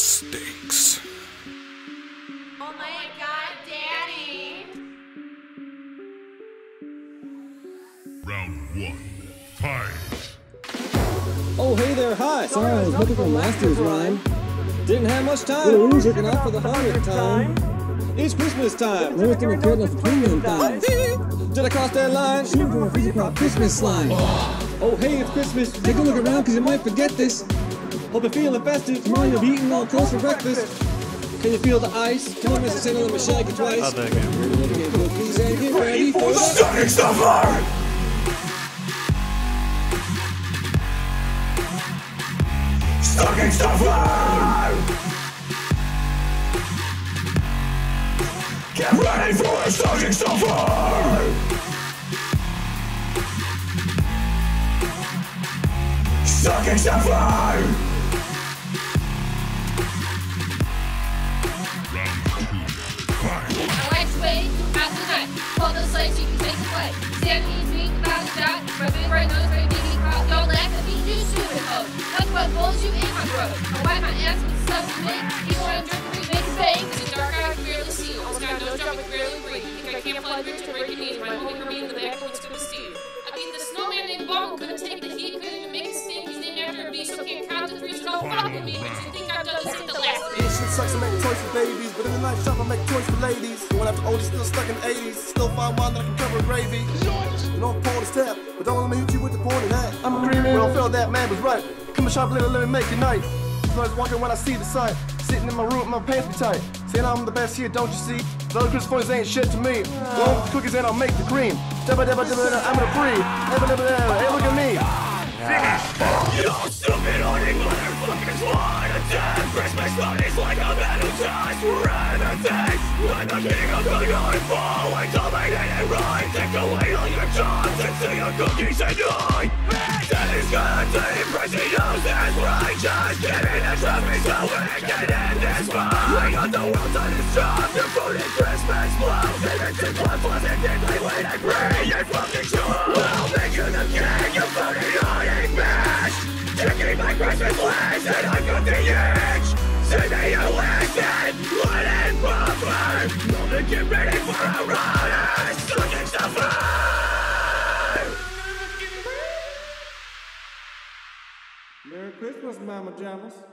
stinks. Oh my God, Daddy! Round 1, fight! Oh, hey there, hi! Sorry, I was looking for last year's rhyme. Didn't have much time. We was looking out for the 100th time. It's Christmas time. Never think I'm carrying for premium times. Did I cross that line? Sure, for a physical Christmas slime. Oh, hey, it's Christmas. Take a look around, cause you might forget this. Hope you're feeling festive. Tomorrow you'll be eating all close for breakfast. Can you feel the ice? Come on, Mr. Santa, let me shake it twice. I'll take it. Get cookies and get ready for the Stocking stuffer! Stocking stuffer! Get ready for the stocking stuffer! Stocking stuffer! I like to wait throughout the night. Hold those legs, you can take the flight. Stand me, speak about the dot. Rubbing right nose, right baby crowd. Don't laugh at me, you stupid hoe. Talk about goals you in my throat. I wipe my ass with stuff you make. People want to drink me, make a bang. Cause it's dark, I can barely see. Almost got no job, I barely breathe. Think I can't fly the bridge to break your knees. My homie me in the back, looks to Steve. I mean, the snowman named Bongo couldn't take the heat, couldn't even make a stink. He's named after a beast, so can't count to 3, so don't fuck with me. But you think I've done this ain't the last. Shit sucks, I make toys for babies, but in the night shop I make toys for ladies. Going after oldies, still stuck in the 80s. Still find one that I can cover with gravy. You don't pull the step, but don't let me hit you with the point of that. I'm a green man, well, I felt that man was right. Come to shop later, let me make it night. So I was walking when I see the sight. Sitting in my room, my pants be tight. Saying I'm the best here, don't you see? The other Christmas boys ain't shit to me. Go with the cookies and I'll make the cream. Dabba dabba dabba, I'm gonna free. Dabba dabba dabba, hey look at me. You stupid horny motherfuckers want a death. Christmas parties like a battle test. We're anything. I'm the king of the going fall. I dominate it right. Take away all your jobs and see your cookies and die. That is good to impress you, that's right. Just kidding, the traffic's so wicked in this fight. On the world on its job, the food is Christmas blows. They make the blood plastic deeply when I bring your fucking show. I'll make you the king, you're voting on it, bitch. Taking my Christmas list and I've got the itch. Say that you listen, let it buffer. Gonna get ready for a run, sucking stuffer. Merry Christmas, Mama Jamas.